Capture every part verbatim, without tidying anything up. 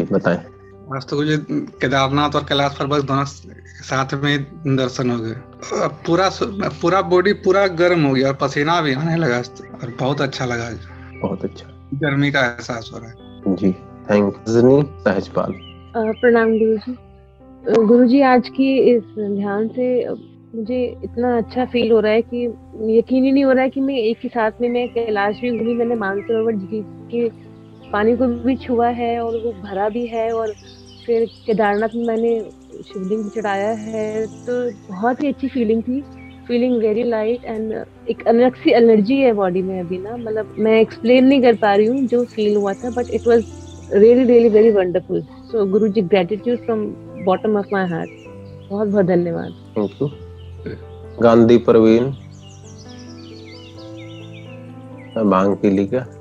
बताएं। आज तो मुझे केदारनाथ और कैलाश पर्वत दोनों साथ में दर्शन हो गए। पूरा पूरा बॉडी पूरा गर्म हो गया और पसीना भी आने लगा और बहुत अच्छा लगा। बहुत अच्छा, गर्मी का एहसास हो रहा है जी। Thank you Sahajpal. प्रणाम गुरु जी। गुरु जी, आज की इस ध्यान से मुझे इतना अच्छा फील हो रहा है कि यकीन ही नहीं हो रहा है कि मैं एक ही साथ में मैं कैलाश भी घूमी, मैंने मानसरोवर झील के पानी को भी छुआ है और वो भरा भी है, और फिर केदारनाथ में मैंने शिवलिंग चढ़ाया है। तो बहुत ही अच्छी फीलिंग थी, फीलिंग वेरी लाइट एंड एक अलग सी एनर्जी है बॉडी में अभी ना, मतलब मैं एक्सप्लेन नहीं कर पा रही हूँ जो फील हुआ था, but it was really really very wonderful. So guru ji, gratitude from bottom of my heart. बहुत बहुत धन्यवाद। Thank you. गांधी प्रवीण, भांग पी ली क्या?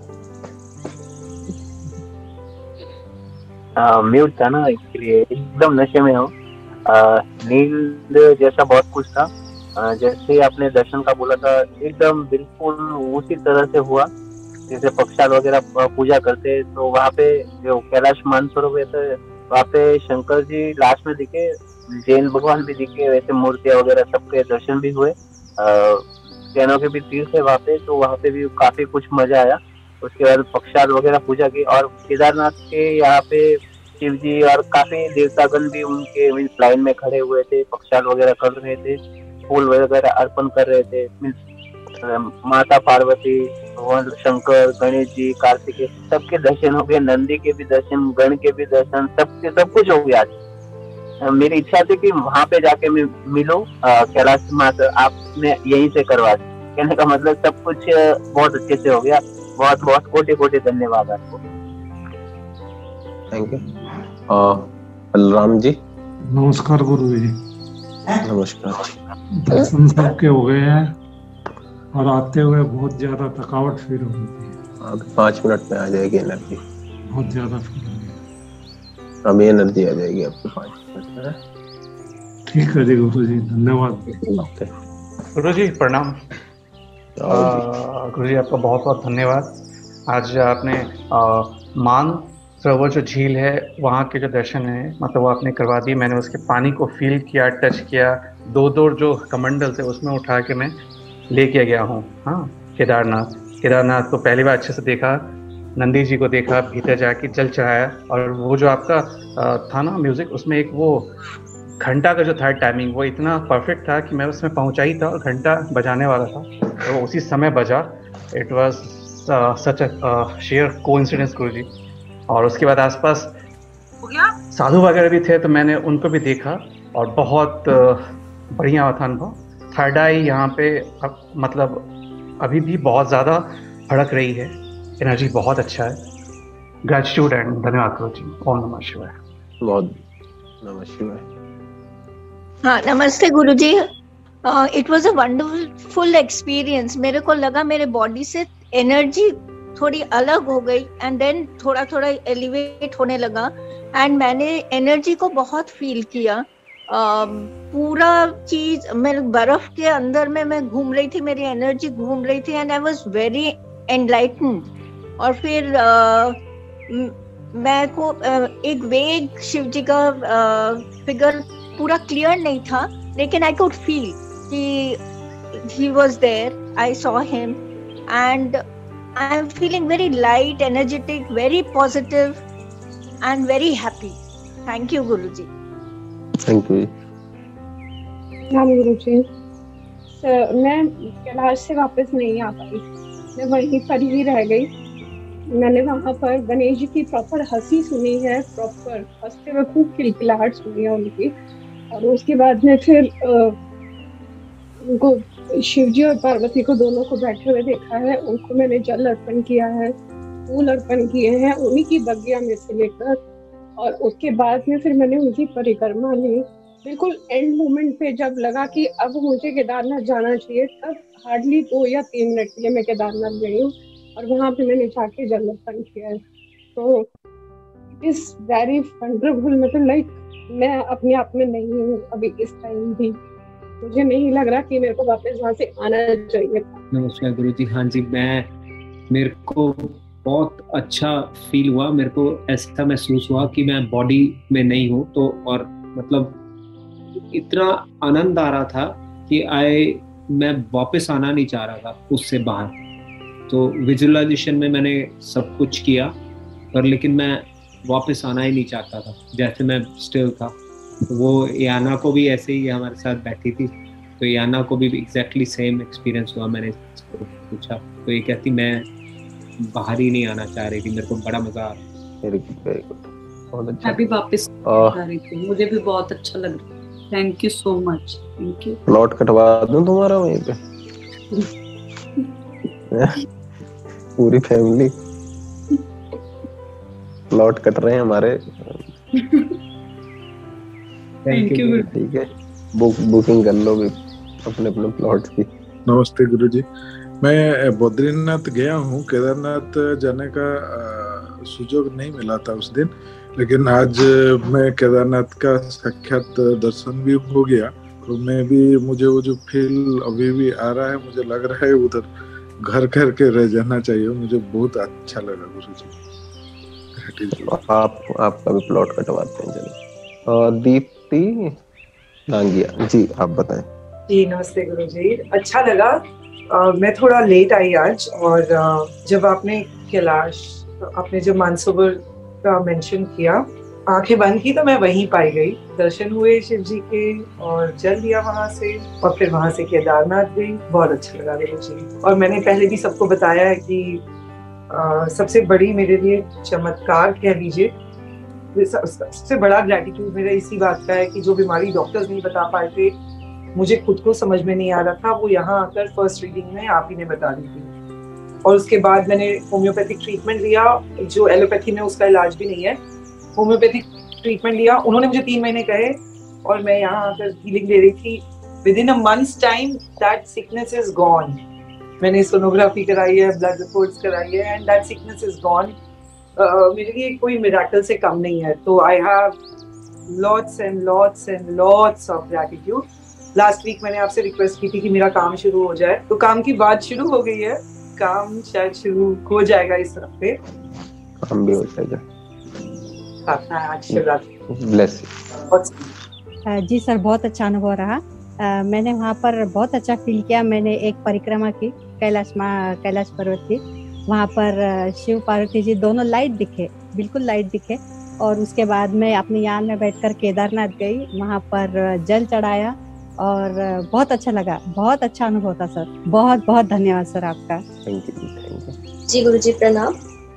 म्यूट था ना, इसलिए एकदम नशे में हूँ। नींद जैसा बहुत कुछ था। आ, जैसे आपने दर्शन का बोला था, एकदम बिल्कुल उसी तरह से हुआ जैसे पक्षाल वगैरह पूजा करते। तो वहाँ पे जो कैलाश मानसरोवर है, वहाँ पे शंकर जी लास्ट में दिखे, जैन भगवान भी दिखे, वैसे मूर्तियाँ वगैरह सबके दर्शन भी हुए। जैनों के भी तीर्थ है वहाँ पे, तो वहाँ पे भी काफी कुछ मजा आया। उसके बाद पक्षाल वगैरह पूजा की, और केदारनाथ के यहाँ पे शिव जी और काफी देवतागण भी उनके मीन्स लाइन में खड़े हुए थे, पक्षाल वगैरह कर रहे थे, फूल वगैरह अर्पण कर रहे थे। मीन्स माता पार्वती, भगवान शंकर, गणेश जी, कार्तिकेय, सबके दर्शन हो गए। नंदी के भी दर्शन, गण के भी दर्शन, सबके सब कुछ हो गया आज। मेरी इच्छा थी कि वहाँ पे जाके मैं मिलूं कैलाश माता, आपने यहीं से करवा दी। कहने का मतलब सब कुछ बहुत अच्छे से हो गया। बहुत बहुत कोटि कोटि धन्यवाद आपको। Thank you. बलराम जी। नमस्कार गुरु जी। नमस्कार। दर्शन सबके हो गए हैं और आते हुए बहुत ज्यादा थकावट फील हो रही थी। अभी पाँच मिनट में आ जाएगी एनर्जी। बहुत ज्यादा फील हो रही। अभी एनर्जी आ जाएगी आपको पाँच मिनट में। ठीक है जी गुरु जी, धन्यवाद। गुरु जी प्रणाम। गुरु जी आपका बहुत बहुत धन्यवाद। आज आपने आ, मान सरोवर जो झील है वहाँ के जो दर्शन है, मतलब वो आपने करवा दी। मैंने उसके पानी को फील किया, टच किया। दो दो जो कमंडल थे उसमें उठा के मैं लेके गया हूँ। हाँ, केदारनाथ केदारनाथ को पहली बार अच्छे से देखा, नंदी जी को देखा, भीतर जाके जल चढ़ाया। और वो जो आपका था ना म्यूजिक, उसमें एक वो घंटा का जो था टाइमिंग, वो इतना परफेक्ट था कि मैं उसमें पहुंचा ही था और घंटा बजाने वाला था, तो उसी समय बजा। It was such a sheer coincidence guru ji. और उसके बाद आसपास साधु वगैरह भी थे, तो मैंने उनको भी देखा और बहुत बढ़िया था अनुभव। थर्ड आई यहाँ पे अब मतलब अभी भी बहुत ज़्यादा भड़क रही है, एनर्जी बहुत अच्छा है। ग्रेटिट्यूड एंड धन्यवाद गुरु जी। ओम नमः शिवाय। बहुत नमः शिवाय। हाँ, नमस्ते guru ji. It was a wonderful experience. मेरे को लगा मेरे बॉडी से एनर्जी थोड़ी अलग हो गई एंड देन थोड़ा थोड़ा एलिवेट होने लगा, एंड मैंने एनर्जी को बहुत फील किया। Uh, पूरा चीज मेरे बर्फ के अंदर में मैं घूम रही थी, मेरी एनर्जी घूम रही थी, and I was very enlightened. और फिर uh, मैं को uh, एक वेग शिव जी का फिगर uh, पूरा क्लियर नहीं था, लेकिन आई कुड फील कि he was there. I saw him and I am feeling very light, energetic, very positive and very happy. Thank you guru ji. Thank you. Ram गुरु जी, मैं कैलाश से वापस नहीं आ पाई, मैं वहीं पर ही रह गई। मैंने वहाँ पर गणेश जी की प्रॉपर हंसी सुनी है, प्रॉपर हंसते हुए खूब खिलखिलाहट सुनी है उनकी। और उसके बाद में फिर उनको शिव जी और पार्वती को दोनों को बैठे हुए देखा है। उनको मैंने जल अर्पण किया है, फूल अर्पण किए हैं उन्हीं की बगिया में से लेकर। और उसके बाद में फिर मैंने उनकी परिक्रमा ली। बिल्कुल एंड मोमेंट पे जब लगा कि अब मुझे केदारनाथ जाना चाहिए, तब हार्डली दो या तीन मिनट के लिए मैं केदारनाथ गई हूँ और वहाँ पे मैंने जाके जल अर्पण किया है। तो इट इज वेरी वंडरफुल। मतलब लाइक मैं अपने आप में नहीं हूँ अभी इस टाइम भी। मुझे नहीं लग रहा कि मेरे को वापस वहाँ से आना चाहिए। नमस्कार गुरु जी। हाँ जी, मैं मेरे को बहुत अच्छा फील हुआ। मेरे को ऐसा महसूस हुआ कि मैं बॉडी में नहीं हूँ, तो और मतलब इतना आनंद आ रहा था कि आए मैं वापस आना नहीं चाह रहा था उससे बाहर। तो विजुअलाइजेशन में मैंने सब कुछ किया, पर लेकिन मैं वापस आना ही नहीं चाहता था, जैसे मैं स्टिल था। वो याना को भी ऐसे ही हमारे साथ बैठी थी, तो याना को भी एग्जैक्टली सेम एक्सपीरियंस हुआ। मैंने पूछा तो ये कहती मैं बाहर ही नहीं आना चाह रही थी, मेरे को बड़ा मजा आ रहा। वेरी गुड, वेरी गुड, बहुत अच्छा। मैं भी वापस आ रही थी, मुझे भी बहुत अच्छा लग रहा है। Thank you so much, thank you. Plot कटवा दूं तुम्हारा वहीं पे? पूरी फैमिली प्लॉट कट रहे हैं हमारे। Thank you. ठीक है, बुक बुकिंग कर लो भी अपने अपने प्लॉट की। नमस्ते गुरुजी, मैं बद्रीनाथ गया हूँ। केदारनाथ जाने का सुयोग नहीं मिला था उस दिन, लेकिन आज मैं केदारनाथ का साक्षात दर्शन भी हो गया। तो मैं भी, मुझे वो जो फील अभी भी आ रहा है, मुझे लग रहा है उधर घर घर के रह जाना चाहिए। मुझे बहुत अच्छा लगा गुरुजी। आप आपका भी प्लॉट कटवाते हैं। चलो, और दीप्ति नांगिया जी, आप बताएं। जी नमस्ते गुरुजी, अच्छा लगा। uh, मैं थोड़ा लेट आई आज, और uh, जब आपने कैलाश, आपने जब मानसरोवर का मेंशन किया, आंखें बंद की तो मैं वहीं पाई गई। दर्शन हुए शिव जी के, और जल लिया वहां से, और फिर वहां से केदारनाथ गई। बहुत अच्छा लगा गुरुजी। और मैंने पहले भी सबको बताया है कि uh, सबसे बड़ी मेरे लिए चमत्कार कह लीजिए, सबसे बड़ा ग्रेटिट्यूड मेरा इसी बात का है कि जो बीमारी डॉक्टर्स नहीं बता पाए थे, मुझे खुद को समझ में नहीं आ रहा था, वो यहाँ आकर फर्स्ट रीडिंग में आप ही ने बता दी थी। और उसके बाद मैंने होम्योपैथिक ट्रीटमेंट लिया, जो एलोपैथी में उसका इलाज भी नहीं है। होम्योपैथिक ट्रीटमेंट लिया, उन्होंने मुझे तीन महीने कहे, और मैं यहाँ आकर हीलिंग ले रही थी। Within a month's time that sickness is gone. मैंने सोनोग्राफी कराई है, ब्लड रिपोर्ट्स कराई है, and that sickness is gone. मेरे लिए कोई मिरेकल से कम नहीं है। तो I have lots and lots and lots of gratitude. Last week मैंने आपसे रिक्वेस्ट की थी कि मेरा काम शुरू हो जाए, तो काम की बात शुरू हो गई है। काम शायद शुरू हो जाएगा इस हफ्ते। काम भी हो जाएगा। आज शिवरात्रि। Bless you. जी सर, बहुत अच्छा अनुभव रहा। uh, मैंने वहाँ पर बहुत अच्छा फील किया। मैंने एक परिक्रमा की कैलाश माँ कैलाश पर्वत की। वहाँ पर शिव पार्वती जी दोनों लाइट दिखे, बिल्कुल लाइट दिखे। और उसके बाद मैं अपनी यान में बैठकर केदारनाथ गई, वहाँ पर जल चढ़ाया, और बहुत अच्छा लगा। बहुत अच्छा अनुभव था सर। बहुत बहुत धन्यवाद सर आपका। थैंक यू, थैंक यू जी। गुरुजी प्रणाम।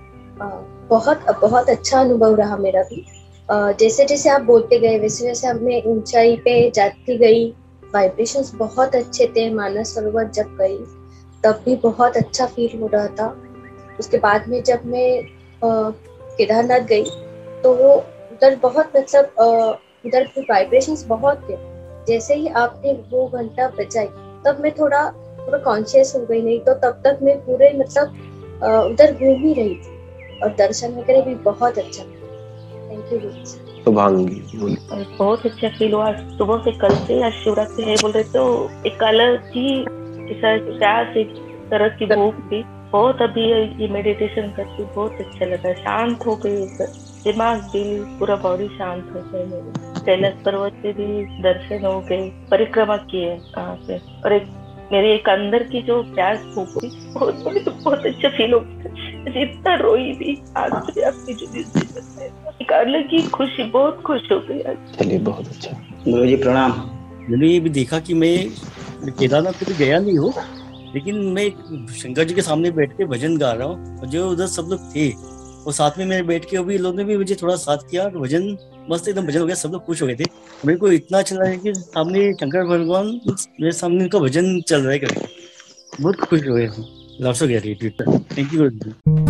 बहुत बहुत अच्छा अनुभव रहा मेरा भी। जैसे जैसे आप बोलते गए वैसे वैसे अब मैं ऊंचाई पे जाती गई। वाइब्रेशंस बहुत अच्छे थे। मानस सरोवर जब गई तब भी बहुत अच्छा फील हो रहा था। उसके बाद में जब मैं केदारनाथ गई तो वो उधर बहुत मतलब उधर भी वाइब्रेशंस बहुत थे। जैसे ही आपने वो घंटा बजाई तब मैं थोड़ा थोड़ा कॉन्शियस हो गई, नहीं तो तब तक मैं पूरे मतलब उधर घूम ही रही थी, और दर्शन वगैरह भी बहुत अच्छा। Thank you. शुभांगी बोली। बहुत अच्छा फील हुआ। सुबह से कल से आज शिवरात्रि है बोल रहे तो एक अलग ही प्यास, एक तरह की भूख थी। बहुत अभी ये मेडिटेशन करके बहुत अच्छा लगा। शांत हो गई, दिमाग दिल पूरा बॉडी शांत हो गई मेरी। कैलाश पर्वत पे भी दर्शन हो गए, परिक्रमा किए वहाँ पे, और एक मेरे एक अंदर की जो प्यास भूख थी बहुत तो बहुत अच्छा फील हो गया। इतना रोई भी आज से आपकी जो एक अलग ही खुशी, बहुत खुश हो गई आज। चलिए बहुत अच्छा। गुरुजी प्रणाम। मैंने ये भी देखा कि मैं केदारनाथ तो गया नहीं हूँ, लेकिन मैं शंकर जी के सामने बैठ के भजन गा रहा हूँ, और जो उधर सब लोग थे और साथ में मेरे बैठ के अभी लोगों ने भी मुझे थोड़ा साथ किया, और भजन मस्त एकदम भजन हो गया। सब लोग खुश हो गए थे। मेरे को इतना अच्छा लगा कि सामने शंकर भगवान मेरे सामने उनका भजन चल रहा है करके बहुत खुश हो गए। Thank you.